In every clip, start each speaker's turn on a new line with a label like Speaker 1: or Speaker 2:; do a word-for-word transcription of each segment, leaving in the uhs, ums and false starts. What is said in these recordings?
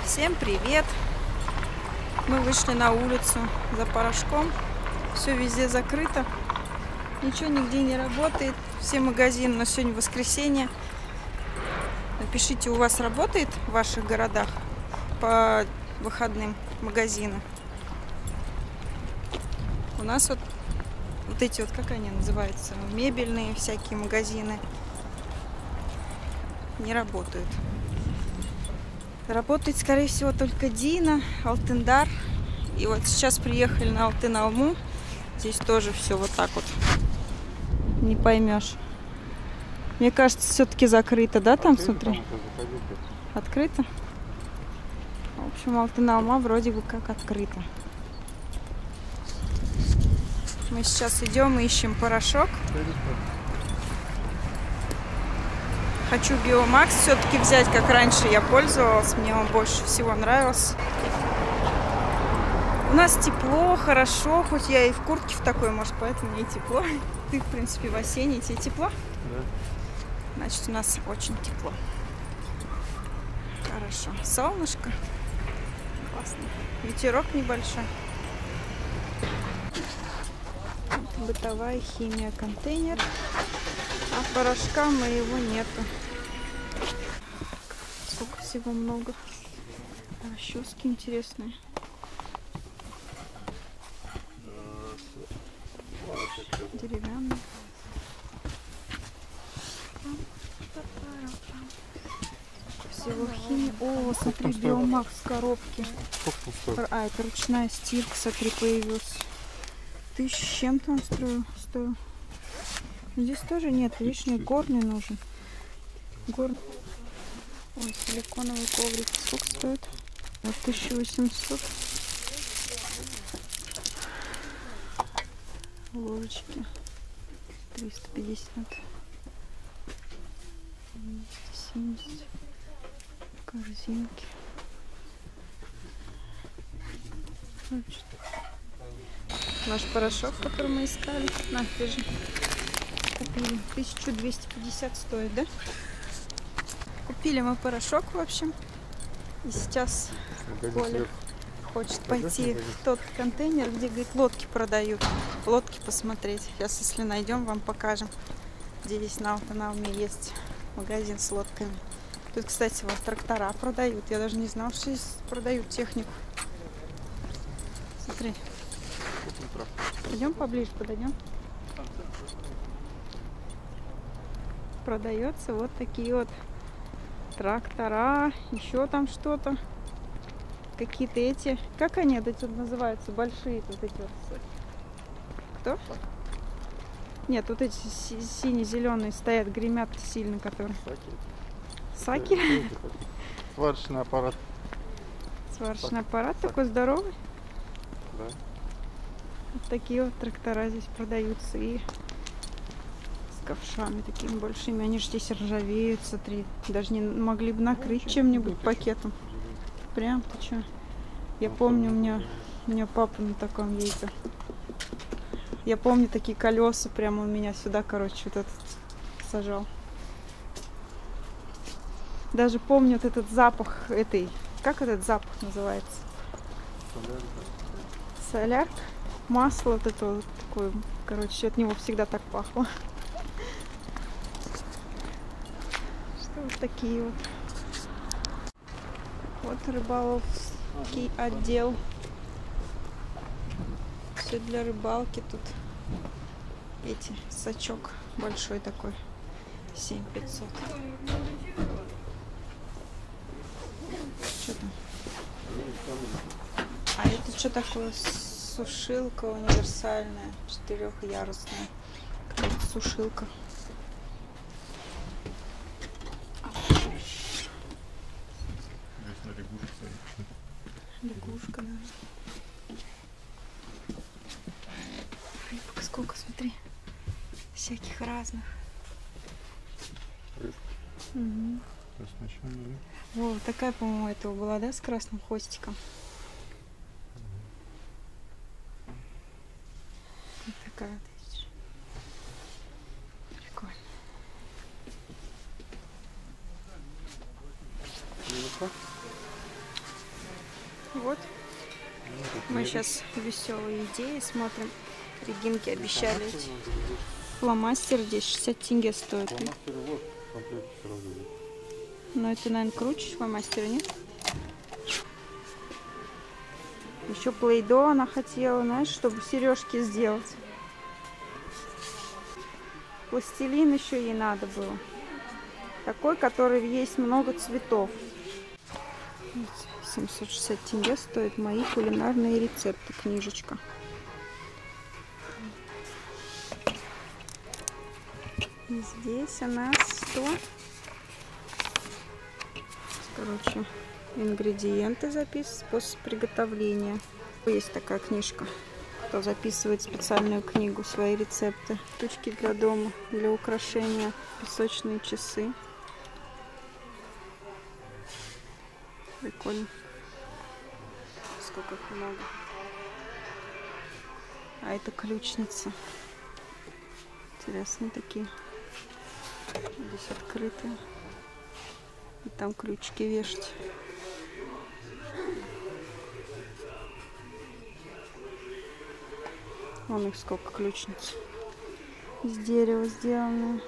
Speaker 1: Всем привет! Мы вышли на улицу за порошком. Все везде закрыто. Ничего нигде не работает. Все магазины, но сегодня воскресенье. Напишите, у вас работает в ваших городах по выходным магазины? У нас вот, вот эти вот, как они называются, мебельные всякие магазины не работают. Работает, скорее всего, только Дина, Алтындар. И вот сейчас приехали на Алтын-Алму. Здесь тоже все вот так вот. Не поймешь. Мне кажется, все-таки закрыто, да, там, смотри? Открыто? В общем, Алтын-Алма вроде бы как открыто. Мы сейчас идем и ищем порошок. Хочу Биомакс все-таки взять, как раньше я пользовалась. Мне он больше всего нравился. У нас тепло, хорошо, хоть я и в куртке в такой, может, поэтому мне и тепло. Ты, в принципе, в осенний, тебе тепло?
Speaker 2: Да.
Speaker 1: Значит, у нас очень тепло. Хорошо. Солнышко. Классно. Ветерок небольшой. Бытовая химия, контейнер. А порошка моего нету. Сколько всего много. Расчески интересные. Деревянные. Всего химии. О, смотри, Биомакс коробки. А, это ручная стирка, смотри, появилась. Тысяч с чем-то он строил, стоил. Здесь тоже нет, видишь, мне горный нужен. Гор... Ой, силиконовый коврик. Сколько стоит? Вот тысяча восемьсот. Ложечки. триста пятьдесят. двести семьдесят. Корзинки. Наш порошок, который мы искали. На, держи. Купили. тысяча двести пятьдесят стоит, да? Купили мы порошок, в общем. И сейчас Коля хочет пойти в тот контейнер, где, говорит, лодки продают. Лодки посмотреть. Сейчас, если найдем, вам покажем. Где здесь на Алтын-Алме есть магазин с лодками. Тут, кстати, вот трактора продают. Я даже не знала, что здесь продают технику. Смотри. Пойдем поближе, подойдем. Продается вот такие вот трактора, еще там что-то, какие-то эти, как они это тут называются, большие вот эти вот. Кто? Нет, вот эти си сине-зеленые стоят, гремят сильно, которые. Саки. Саки?
Speaker 2: Сварочный аппарат.
Speaker 1: Сварочный аппарат такой здоровый.
Speaker 2: Да.
Speaker 1: Вот такие вот трактора здесь продаются и ковшами такими большими. Они же здесь ржавеют, смотри. Даже не могли бы накрыть чем-нибудь пакетом. Прям, ты что? Я помню, у меня, у меня папа на таком ездил. Я помню такие колеса прямо у меня сюда, короче, вот этот сажал. Даже помню вот этот запах этой... Как этот запах называется? Солярка. Масло вот это вот такое. Короче, от него всегда так пахло. Вот такие вот. Вот рыболовский отдел. Все для рыбалки тут. Эти, сачок большой такой. семь пятьсот. Что там? А это что такое? Сушилка универсальная. Четырехъярусная. Какая-то сушилка. Лягушка, да. Рыбок сколько, смотри. Всяких разных. Угу. О, такая, по-моему, этого была, да, с красным хвостиком. Вот такая вот. Прикольно. Вот. Мы сейчас веселые идеи смотрим. Регинки обещали эти. Фломастер здесь шестьдесят тенге стоит.
Speaker 2: Фломастер вот в комплекте сразу идет.
Speaker 1: Но это, наверное, круче фломастера, нет? Еще плейдо она хотела, знаешь, чтобы сережки сделать. Пластилин еще ей надо было. Такой, который есть много цветов. семьсот шестьдесят тенге стоит мои кулинарные рецепты, книжечка. И здесь у нас что? Короче, ингредиенты записывать, способ приготовления. Есть такая книжка, кто записывает специальную книгу, свои рецепты. Штучки для дома, для украшения, песочные часы. Прикольно. Сколько их много. А это ключница. Интересные такие. Здесь открытые. И там ключики вешать. Вон их сколько ключниц. Из дерева сделанные.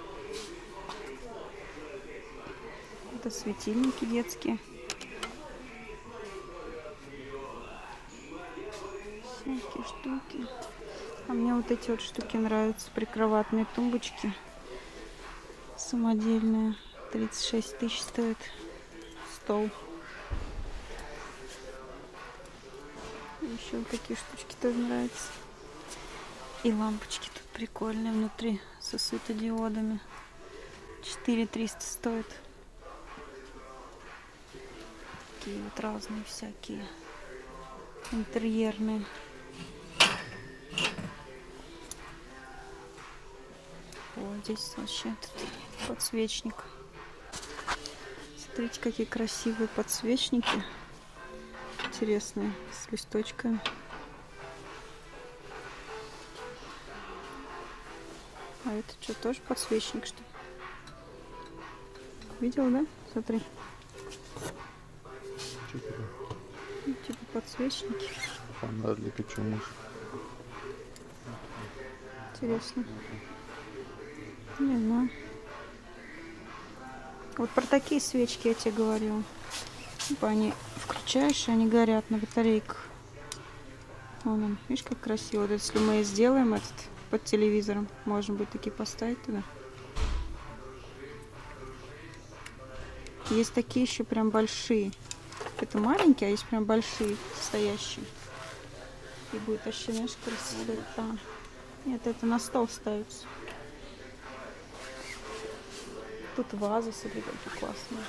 Speaker 1: Это светильники детские. Всякие штуки. А мне вот эти вот штуки нравятся. Прикроватные тумбочки. Самодельные. тридцать шесть тысяч стоит стол. Еще вот такие штучки тоже нравятся. И лампочки тут прикольные внутри со светодиодами. четыре триста стоит. Такие вот разные всякие интерьерные. Вот здесь вообще этот подсвечник. Смотрите, какие красивые подсвечники. Интересные, с листочками. А это что, тоже подсвечник, что ли? Видел, да? Смотри. Ну, типа подсвечники.
Speaker 2: Фонарь для печенежек.
Speaker 1: Интересно. Не знаю. Вот про такие свечки я тебе говорила. Типа они включаешь, и они горят на батарейках. Вон он. Видишь, как красиво. Вот если мы сделаем этот под телевизором, можно будет такие поставить туда. Есть такие еще прям большие. Это маленькие, а есть прям большие, стоящие. И будет вообще, знаешь, красиво. А, нет, это на стол ставится. Тут вазы, смотри, какие классные.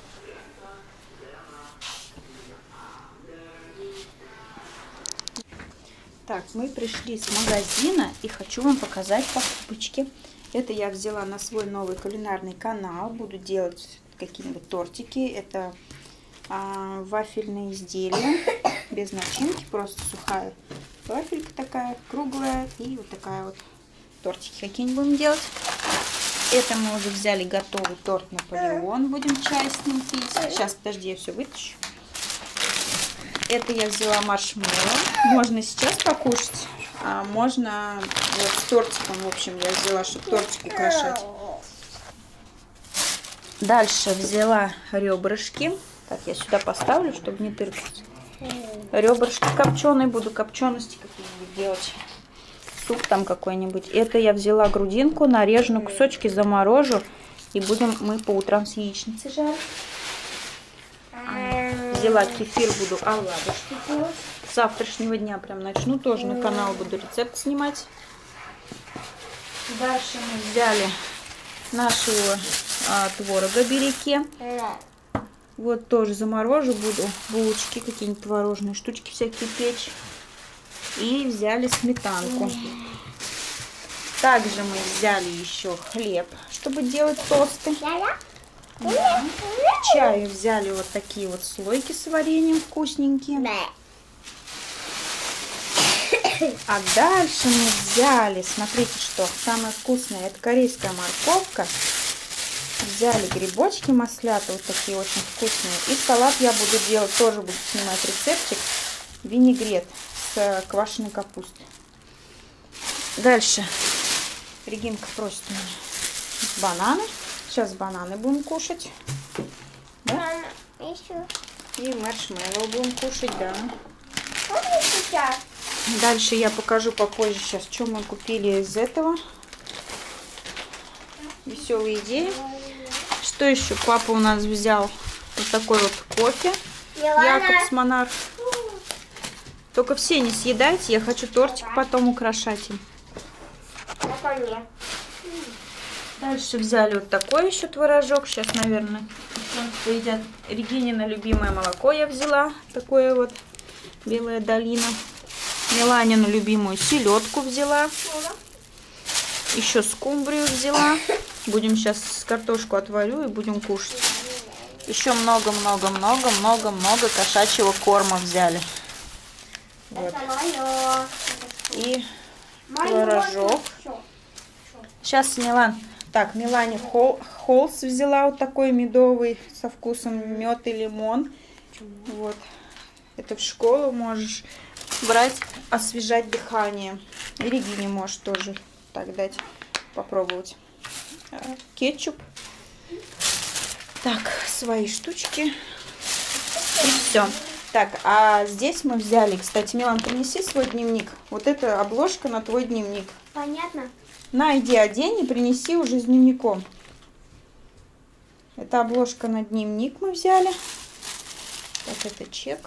Speaker 1: Так, мы пришли с магазина и хочу вам показать покупочки. Это я взяла на свой новый кулинарный канал. Буду делать какие-нибудь тортики. Это а, вафельные изделия без начинки, просто сухая вафелька такая круглая и вот такая вот тортики какие-нибудь будем делать. Это мы уже взяли готовый торт Наполеон, будем чай с ним пить. Сейчас, подожди, я все вытащу. Это я взяла маршмеллоу. Можно сейчас покушать, а можно вот с тортиком. В общем, я взяла, чтобы тортик украшать. Дальше взяла ребрышки. Так, я сюда поставлю, чтобы не тыркать. Ребрышки копченые. Буду копчености какие-нибудь делать. Суп там какой-нибудь. Это я взяла грудинку, нарежу на кусочки, заморожу. И будем мы по утрам с яичницей жарить. Взяла кефир, буду оладушки делать. С завтрашнего дня прям начну. Тоже на канал буду рецепт снимать. Дальше мы взяли нашего а, творога береке. Вот тоже заморожу, буду булочки, какие-нибудь творожные штучки всякие печь. И взяли сметанку. Также мы взяли еще хлеб, чтобы делать тосты. К чаю взяли вот такие вот слойки с вареньем вкусненькие. А дальше мы взяли, смотрите, что самое вкусное, это корейская морковка. Взяли грибочки маслята, вот такие очень вкусные. И салат я буду делать, тоже буду снимать рецептик. Винегрет с квашеной капустой. Дальше. Регинка просит меня бананы. Сейчас бананы будем кушать. Да?
Speaker 3: Еще.
Speaker 1: И маршмеллоу будем кушать, да.
Speaker 3: Сейчас.
Speaker 1: Дальше я покажу попозже сейчас, что мы купили из этого. Веселые идеи. Что еще папа у нас взял? Вот такой вот кофе. Якобс Монарх. Только все не съедайте, я хочу тортик потом украшать им. Дальше взяли вот такой еще творожок. Сейчас, наверное, поедят. Регинина любимое молоко я взяла. Такое вот белая долина. Миланину любимую селедку взяла. Еще скумбрию взяла. Будем сейчас картошку отварю и будем кушать. Еще много-много-много-много-много кошачьего корма взяли. Вот. И творожок. Сейчас, Милан. Так, Милане хол, холст взяла вот такой медовый со вкусом мед и лимон. Вот. Это в школу можешь брать, освежать дыхание. И Регине можешь тоже так дать попробовать. Кетчуп. Так, свои штучки. И все. Так, а здесь мы взяли, кстати, Милан, принеси свой дневник. Вот это обложка на твой дневник.
Speaker 3: Понятно.
Speaker 1: На, иди одень и принеси уже с дневником. Это обложка на дневник мы взяли. Так, это чек.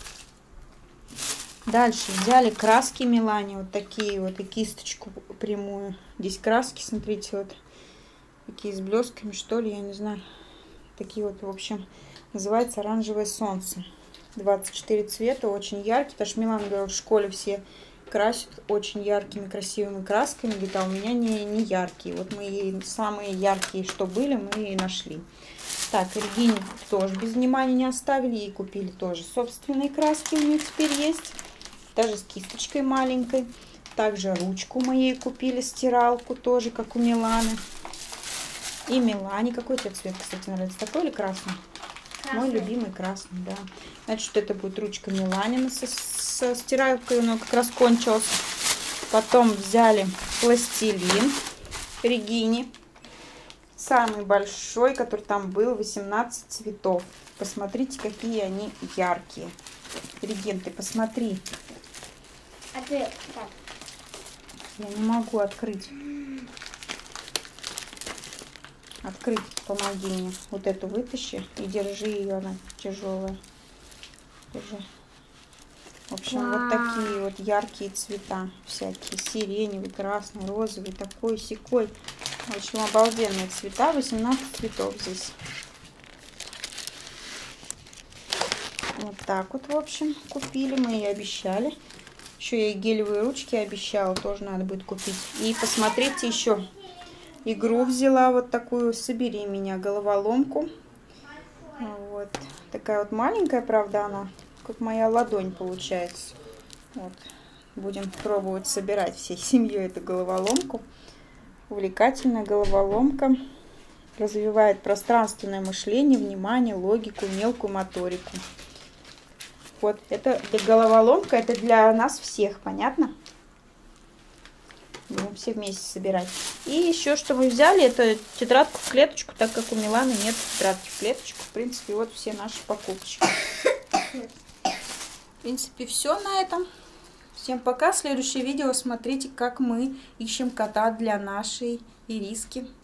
Speaker 1: Дальше взяли краски Милане, вот такие вот, и кисточку прямую. Здесь краски, смотрите, вот такие с блесками, что ли, я не знаю. Такие вот, в общем, называется оранжевое солнце. двадцать четыре цвета, очень яркие, потому что Милана говорила, в школе все красят очень яркими, красивыми красками. Говорит, а у меня не, не яркие. Вот мы ей самые яркие, что были, мы и нашли. Так, Регине тоже без внимания не оставили. Ей купили тоже собственные краски, у нее теперь есть. Даже с кисточкой маленькой. Также ручку мы ей купили, стиралку тоже, как у Миланы. И Милане. Какой тебе цвет, кстати, нравится? Такой или красный? Красный. Мой любимый красный, да. Значит, это будет ручка Миланина со, со стиралкой, у нее как раз кончилась. Потом взяли пластилин Регине. Самый большой, который там был, восемнадцать цветов. Посмотрите, какие они яркие. Регин, ты посмотри.
Speaker 3: А ты как?
Speaker 1: Я не могу открыть. Открыть, помоги мне. Вот эту вытащи и держи ее, она тяжелая. Держи. В общем, Вау. Вот такие вот яркие цвета. Всякие сиреневый, красный, розовый, такой, сякой. В общем, обалденные цвета. восемнадцать цветов здесь. Вот так вот, в общем, купили. Мы ей обещали. Еще я ей гелевые ручки обещала. Тоже надо будет купить. И посмотрите еще. Игру взяла вот такую, собери меня, головоломку. Вот. Такая вот маленькая, правда, она, как моя ладонь получается. Вот. Будем пробовать собирать всей семьей эту головоломку. Увлекательная головоломка. Развивает пространственное мышление, внимание, логику, мелкую моторику. Вот. Это головоломка, это для нас всех, понятно? Будем все вместе собирать. И еще что мы взяли, это тетрадку в клеточку, так как у Миланы нет тетрадки в клеточку. В принципе, вот все наши покупочки. В принципе, все на этом. Всем пока. Следующее видео смотрите, как мы ищем кота для нашей Ириски.